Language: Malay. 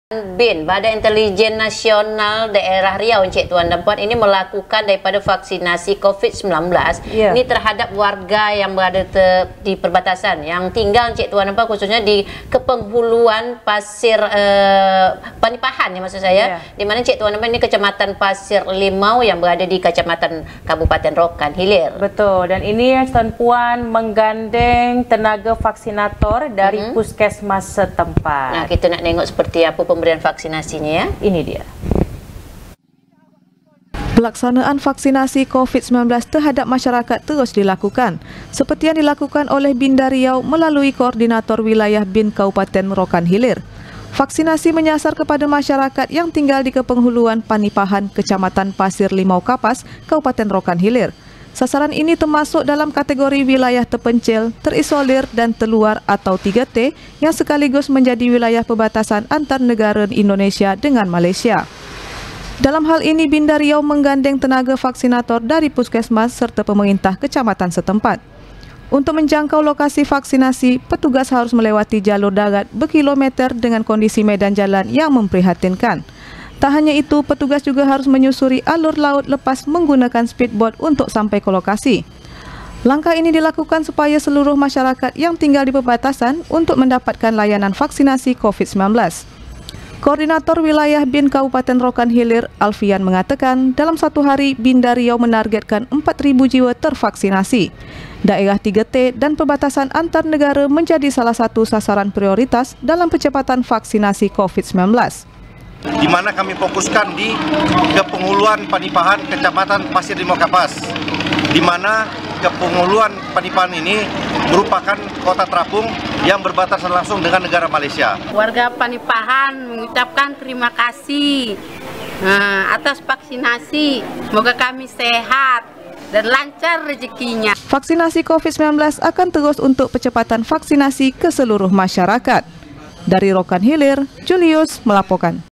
BIN, Badan Intelijen Nasional Daerah Riau, Encik Tuan dan Puan, ini melakukan daripada vaksinasi COVID-19 ini terhadap warga yang berada di perbatasan yang tinggal, Encik Tuan dan Puan, khususnya di kepenghuluan Pasir Panipahan ya maksud saya, di mana Encik Tuan dan Puan ini Kecamatan Pasir Limau yang berada di Kecamatan Kabupaten Rokan Hilir. Betul, dan ini Tuan Puan menggandeng tenaga vaksinator dari puskesmas setempat. Nah, kita nak tengok seperti apa pemberian vaksinasinya ya. Ini dia. Pelaksanaan vaksinasi COVID-19 terhadap masyarakat terus dilakukan, seperti yang dilakukan oleh BIN Riau melalui Koordinator Wilayah BIN Kabupaten Rokan Hilir. Vaksinasi menyasar kepada masyarakat yang tinggal di kepenghuluan Panipahan, Kecamatan Pasir Limau Kapas, Kabupaten Rokan Hilir. Sasaran ini termasuk dalam kategori wilayah terpencil, terisolir dan terluar atau 3T yang sekaligus menjadi wilayah perbatasan antar negara Indonesia dengan Malaysia. Dalam hal ini, BIN Riau menggandeng tenaga vaksinator dari puskesmas serta pemerintah kecamatan setempat. Untuk menjangkau lokasi vaksinasi, petugas harus melewati jalur darat berkilometer dengan kondisi medan jalan yang memprihatinkan. Tak hanya itu, petugas juga harus menyusuri alur laut lepas menggunakan speedboat untuk sampai ke lokasi. Langkah ini dilakukan supaya seluruh masyarakat yang tinggal di perbatasan untuk mendapatkan layanan vaksinasi COVID-19. Koordinator Wilayah BIN Kabupaten Rokan Hilir, Alfian, mengatakan dalam satu hari BIN Riau menargetkan 4.000 jiwa tervaksinasi. Daerah 3T dan perbatasan antar negara menjadi salah satu sasaran prioritas dalam percepatan vaksinasi COVID-19. Di mana kami fokuskan di kepenghuluan Panipahan, Kecamatan Pasir Limau Kapas, di mana kepenghuluan Panipahan ini merupakan kota terapung yang berbatasan langsung dengan negara Malaysia. Warga Panipahan mengucapkan terima kasih atas vaksinasi. Semoga kami sehat dan lancar rezekinya. Vaksinasi COVID-19 akan terus untuk percepatan vaksinasi ke seluruh masyarakat. Dari Rokan Hilir, Julius melaporkan.